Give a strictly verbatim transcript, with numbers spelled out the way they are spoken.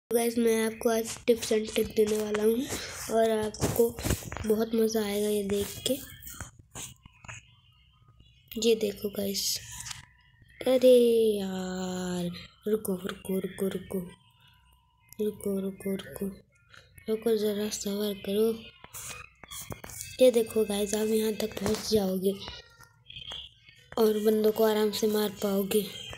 Guys मैं आपको आज टिप्स एंड टिप देने वाला हूँ और आपको बहुत मज़ा आएगा ये देख के। ये देखो गाइस, अरे यार रुको रुको रुको रुको रुको रुको रुको रुको ज़रा सब्र करो। ये देखो गाइस, आप यहाँ तक पहुँच जाओगे और बंदों को आराम से मार पाओगे।